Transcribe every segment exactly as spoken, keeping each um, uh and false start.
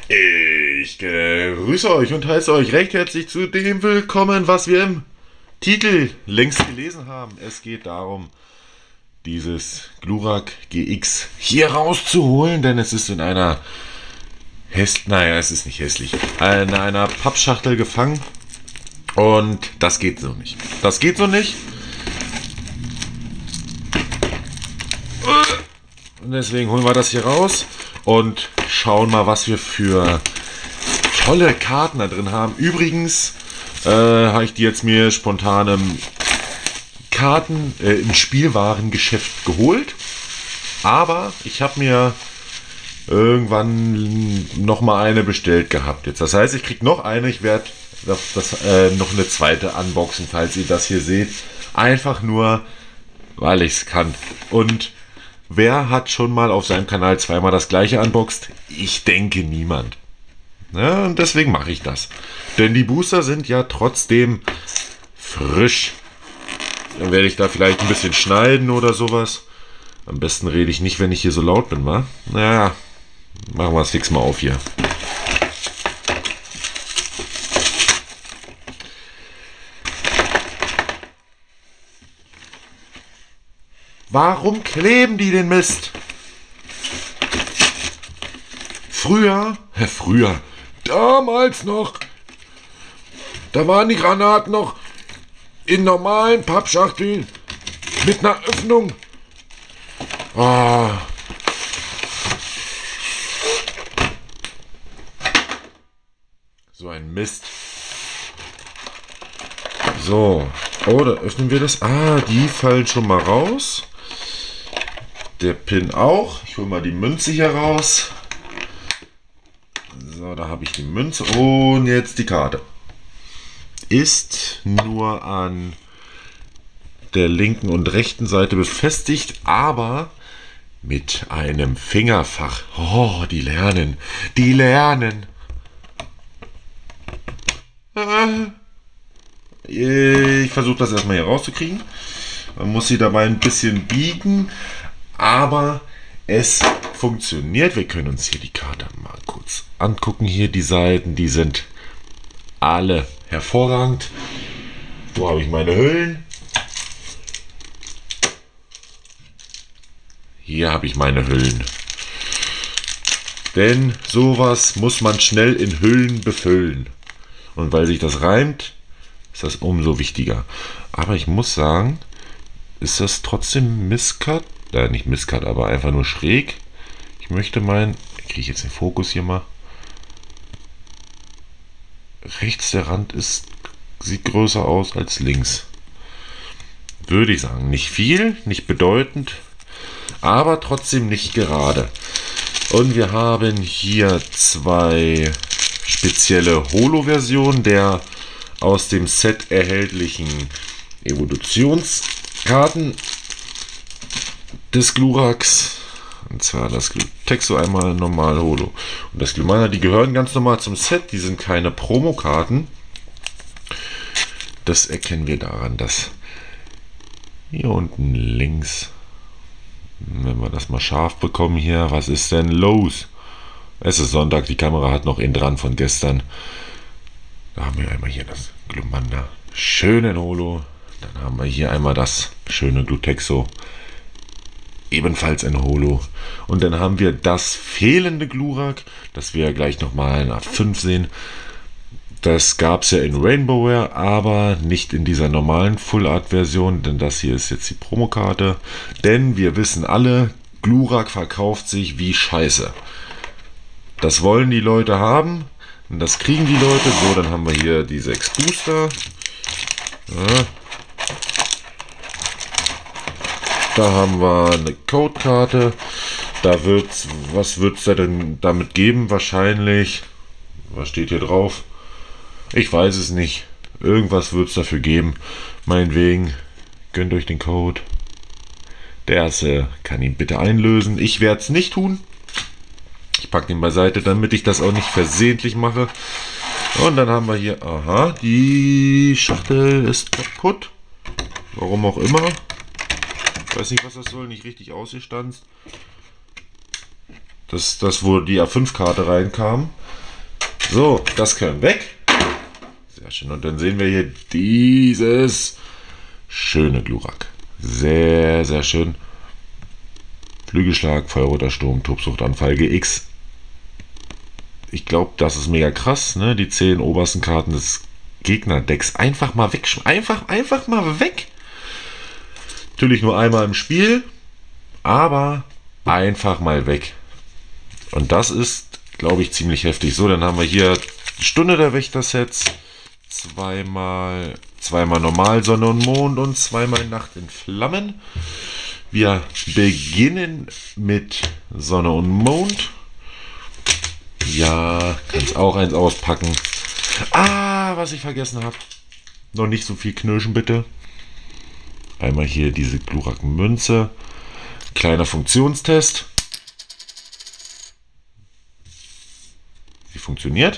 Ich grüße euch und heiße euch recht herzlich zu dem willkommen, was wir im Titel längst gelesen haben. Es geht darum, dieses Glurak G X hier rauszuholen, denn es ist in einer hässlich, naja, es ist nicht hässlich, in einer Pappschachtel gefangen und das geht so nicht. Das geht so nicht. Und deswegen holen wir das hier raus und schauen mal, was wir für tolle Karten da drin haben. Übrigens äh, habe ich die jetzt mir spontan im Karten äh, im Spielwarengeschäft geholt. Aber ich habe mir irgendwann noch mal eine bestellt gehabt jetzt. Das heißt, ich kriege noch eine. Ich werde das, das äh, noch eine zweite unboxen, falls ihr das hier seht. Einfach nur, weil ich es kann. Und wer hat schon mal auf seinem Kanal zweimal das gleiche unboxt? Ich denke niemand. Ja, und deswegen mache ich das. Denn die Booster sind ja trotzdem frisch. Dann werde ich da vielleicht ein bisschen schneiden oder sowas. Am besten rede ich nicht, wenn ich hier so laut bin, wa? Naja, machen wir es fix mal auf hier. Warum kleben die den Mist? Früher, Herr früher, damals noch, da waren die Granaten noch in normalen Pappschachteln mit einer Öffnung. Ah. So ein Mist. So, oh, da öffnen wir das. Ah, die fallen schon mal raus. Der Pin auch. Ich hole mal die Münze hier raus. So, da habe ich die Münze. Und jetzt die Karte. Ist nur an der linken und rechten Seite befestigt, aber mit einem Fingerfach. Oh, die lernen. Die lernen. Ich versuche das erstmal hier rauszukriegen. Man muss sie dabei ein bisschen biegen, aber es funktioniert. Wir können uns hier die Karte mal kurz angucken. Hier die Seiten, die sind alle hervorragend. Wo habe ich meine Hüllen? Hier habe ich meine Hüllen. Denn sowas muss man schnell in Hüllen befüllen. Und weil sich das reimt, ist das umso wichtiger. Aber ich muss sagen, ist das trotzdem Misscut? Äh, nicht Misscut, aber einfach nur schräg. Ich möchte meinen, kriege ich jetzt den Fokus hier mal. Rechts der Rand ist, sieht größer aus als links. Würde ich sagen. Nicht viel, nicht bedeutend, aber trotzdem nicht gerade. Und wir haben hier zwei spezielle Holo-Versionen der aus dem Set erhältlichen Evolutionskarten des Gluraks. Und zwar das Glutexo einmal normal Holo. Und das Glumana, die gehören ganz normal zum Set. Die sind keine Promokarten. Das erkennen wir daran, dass hier unten links, wenn wir das mal scharf bekommen hier, was ist denn los? Es ist Sonntag, die Kamera hat noch in dran von gestern. Da haben wir einmal hier das Glumanda, schön in Holo. Dann haben wir hier einmal das schöne Glutexo, ebenfalls in Holo. Und dann haben wir das fehlende Glurak, das wir gleich nochmal in A fünf sehen. Das gab es ja in Rainbowware, aber nicht in dieser normalen Full Art Version, denn das hier ist jetzt die Promokarte. Denn wir wissen alle, Glurak verkauft sich wie Scheiße. Das wollen die Leute haben und das kriegen die Leute. So, dann haben wir hier die sechs Booster. Ja. Da haben wir eine Codekarte. Da wird's, was wird es da denn damit geben? Wahrscheinlich, was steht hier drauf? Ich weiß es nicht. Irgendwas wird es dafür geben. Meinetwegen, gönnt euch den Code. Der erste kann ihn bitte einlösen. Ich werde es nicht tun. Ich packe ihn beiseite, damit ich das auch nicht versehentlich mache. Und dann haben wir hier, aha, die Schachtel ist kaputt. Warum auch immer. Ich weiß nicht, was das soll, nicht richtig ausgestanzt. Das, das wo die A fünf Karte reinkam. So, das können weg. Sehr schön. Und dann sehen wir hier dieses schöne Glurak. Sehr, sehr schön. Flügelschlag, Feuerroter Sturm, Tobsuchtanfall, G X. Ich glaube, das ist mega krass, ne? Die zehn obersten Karten des Gegnerdecks einfach mal weg. Einfach, einfach mal weg. Natürlich nur einmal im Spiel, aber einfach mal weg. Und das ist, glaube ich, ziemlich heftig. So, dann haben wir hier Stunde der Wächter-Sets. Zweimal, zweimal normal Sonne und Mond und zweimal Nacht in Flammen. Wir beginnen mit Sonne und Mond. Ja, kannst auch eins auspacken. Ah, was ich vergessen habe. Noch nicht so viel knirschen, bitte. Einmal hier diese Glurak-Münze. Kleiner Funktionstest. Sie funktioniert.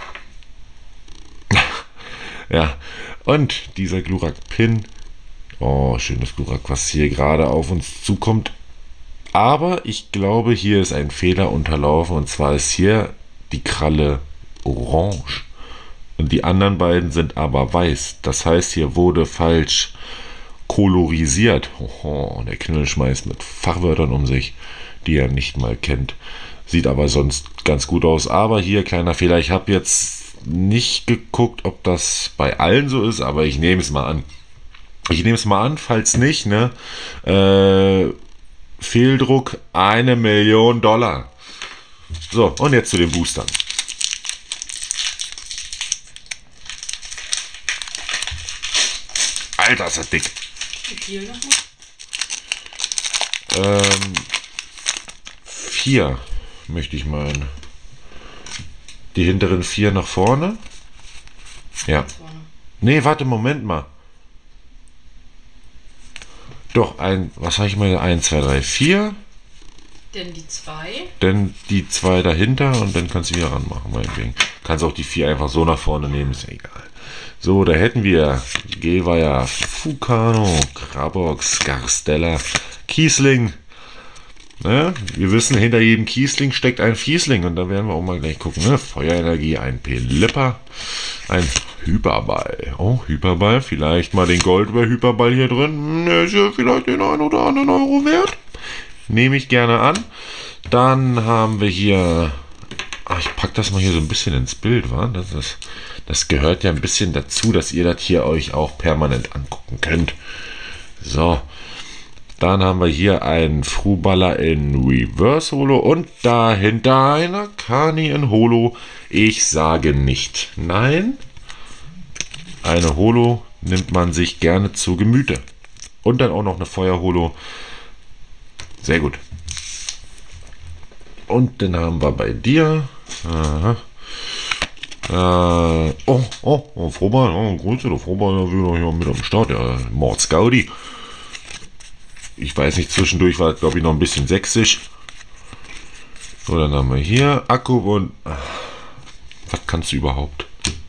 Ja, und dieser Glurak-Pin. Oh, schönes Glurak, was hier gerade auf uns zukommt. Aber ich glaube, hier ist ein Fehler unterlaufen. Und zwar ist hier die Kralle orange. Und die anderen beiden sind aber weiß. Das heißt, hier wurde falsch kolorisiert. Oh, der Knüll schmeißt mit Fachwörtern um sich, die er nicht mal kennt. Sieht aber sonst ganz gut aus. Aber hier, kleiner Fehler. Ich habe jetzt nicht geguckt, ob das bei allen so ist, aber ich nehme es mal an. Ich nehme es mal an, falls nicht, ne? Äh, Fehldruck eine Million Dollar. So, und jetzt zu den Boostern. Alter, ist das dick. Wie viel nochmal? Ähm, vier, möchte ich meinen. Die hinteren vier nach vorne. Ja. Nee, warte, Moment mal. Doch, ein, was habe ich mal? eins, zwei, drei, vier. Denn die zwei. Dann die zwei dahinter und dann kannst du wieder ranmachen, meinetwegen. Kannst auch die vier einfach so nach vorne nehmen, ist ja egal. So, da hätten wir Geweiher, Fukano, Krabox, Garstella, Kiesling. Ne? Wir wissen, hinter jedem Kiesling steckt ein Fiesling und da werden wir auch mal gleich gucken. Ne? Feuerenergie, ein Pelipper, ein Hyperball. Oh, Hyperball, vielleicht mal den Gold über Hyperball hier drin. Ne, ist ja vielleicht den einen oder anderen Euro wert. Nehme ich gerne an. Dann haben wir hier... Ach, ich packe das mal hier so ein bisschen ins Bild, wa? Das ist, das gehört ja ein bisschen dazu, dass ihr das hier euch auch permanent angucken könnt. So. Dann haben wir hier einen Fruballer in Reverse Holo und dahinter einer Kani in Holo. Ich sage nicht nein. Eine Holo nimmt man sich gerne zu Gemüte. Und dann auch noch eine Feuer-Holo. Sehr gut. Und dann haben wir bei dir. Aha. Äh, oh, oh, oh, Frohball, oh, Grüße, der Frohball wieder hier mit am Start. Ja, Mords Gaudi. Ich weiß nicht, zwischendurch war es, glaube ich, noch ein bisschen sächsisch. So, dann haben wir hier Akku und. Ach, was kannst du überhaupt?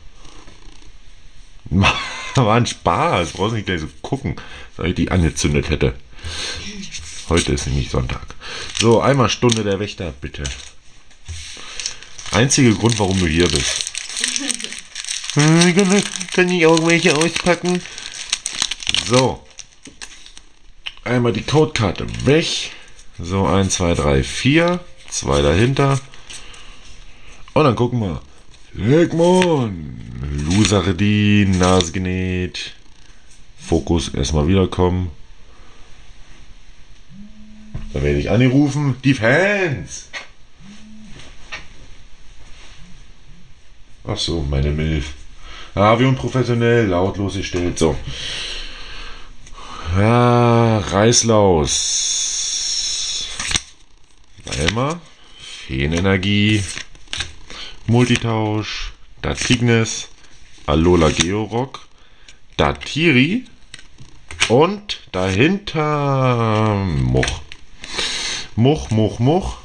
War ein Spaß, brauchst nicht gleich so gucken, dass ich die angezündet hätte. Heute ist nämlich Sonntag. So, einmal Stunde der Wächter, bitte. Einziger Grund, warum du hier bist. Kann ich auch welche auspacken? So. Einmal die Codekarte weg. So, eins, zwei, drei, vier. Zwei dahinter. Und dann gucken wir. Legmon. Loseredin, Nase genäht. Fokus erstmal wiederkommen. Da werde ich angerufen. Die Fans. Ach so, meine Milf. Ah, wie unprofessionell, lautlos gestellt. So. Ja, Reißlaus. Weimar. Feenenergie. Multitausch. Datignes. Alola Georock. Datiri. Und dahinter Much. Much, Much, Much.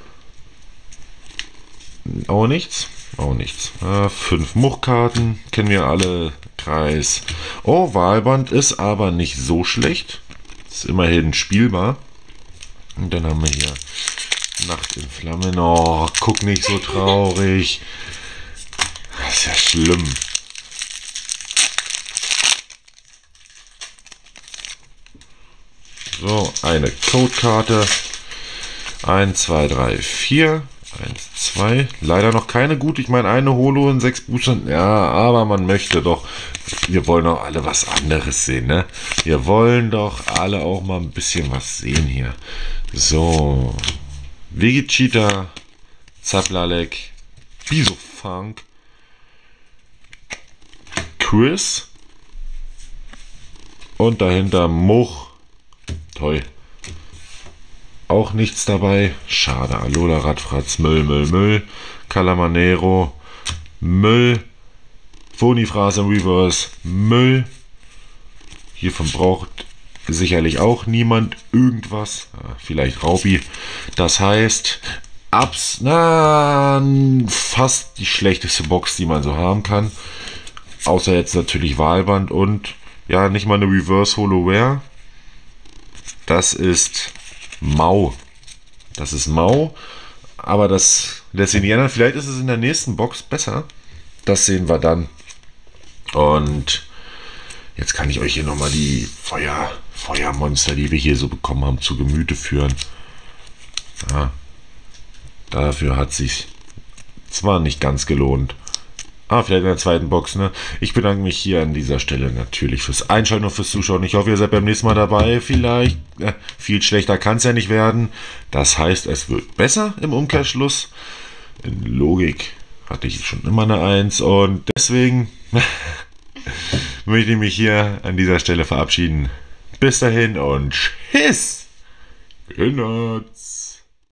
Auch nichts. Auch nichts. Äh, fünf Muchkarten. Kennen wir alle. Kreis. Oh, Wahlband ist aber nicht so schlecht. Ist immerhin spielbar. Und dann haben wir hier Nacht in Flammen. Oh, guck nicht so traurig. Das ist ja schlimm. So, eine Codekarte. eins, zwei, drei, vier. eins, zwei. Leider noch keine gute. Ich meine, eine Holo in sechs Buchstaben. Ja, aber man möchte doch. Wir wollen doch alle was anderes sehen, ne? Wir wollen doch alle auch mal ein bisschen was sehen hier. So. Vegeta, Zaplalek, Bisofunk, Chris und dahinter Much. Toll. Auch nichts dabei. Schade. Alola, Radfratz, Müll, Müll, Müll. Calamanero, Müll. Phoniphrase im Reverse, Müll. Hiervon braucht sicherlich auch niemand irgendwas. Ja, vielleicht Raupi. Das heißt, abs, na, fast die schlechteste Box, die man so haben kann. Außer jetzt natürlich Wahlband und ja, nicht mal eine Reverse Holoware. Das ist Mau. Das ist Mau. Aber das lässt sich nicht ändern. Vielleicht ist es in der nächsten Box besser. Das sehen wir dann. Und jetzt kann ich euch hier nochmal die Feuer, Feuermonster, die wir hier so bekommen haben, zu Gemüte führen. Ja, dafür hat sich zwar nicht ganz gelohnt. Ah, vielleicht in der zweiten Box, ne? Ich bedanke mich hier an dieser Stelle natürlich fürs Einschalten und fürs Zuschauen. Ich hoffe, ihr seid beim nächsten Mal dabei. Vielleicht, äh, viel schlechter kann es ja nicht werden. Das heißt, es wird besser im Umkehrschluss. In Logik hatte ich schon immer eine eins und deswegen möchte ich mich hier an dieser Stelle verabschieden. Bis dahin und tschüss! Genutzt!